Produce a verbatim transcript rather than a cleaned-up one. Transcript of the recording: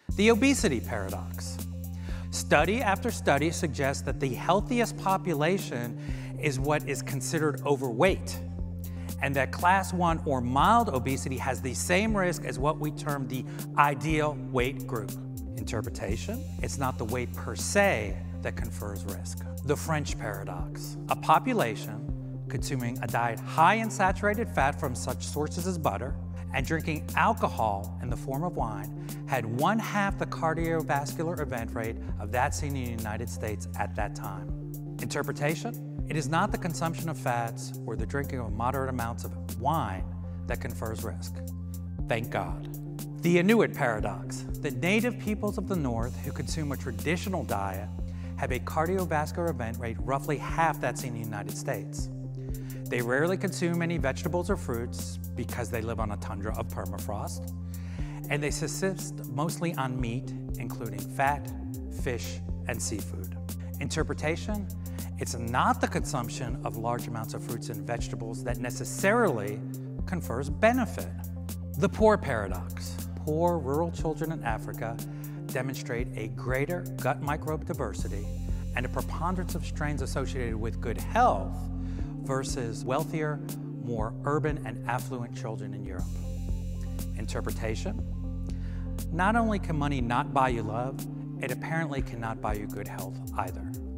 The obesity paradox. Study after study suggests that the healthiest population is what is considered overweight, and that class one or mild obesity has the same risk as what we term the ideal weight group. Interpretation: it's not the weight per se that confers risk. The French paradox. A population consuming a diet high in saturated fat from such sources as butter and drinking alcohol in the form of wine had one half the cardiovascular event rate of that seen in the United States at that time. Interpretation: it is not the consumption of fats or the drinking of moderate amounts of wine that confers risk. Thank God. The Inuit paradox. The native peoples of the North who consume a traditional diet have a cardiovascular event rate roughly half that seen in the United States. They rarely consume any vegetables or fruits because they live on a tundra of permafrost, and they subsist mostly on meat, including fat, fish, and seafood. Interpretation: it's not the consumption of large amounts of fruits and vegetables that necessarily confers benefit. The poor paradox. Poor rural children in Africa demonstrate a greater gut microbe diversity and a preponderance of strains associated with good health versus wealthier, more urban and affluent children in Europe. Interpretation: not only can money not buy you love, it apparently cannot buy you good health either.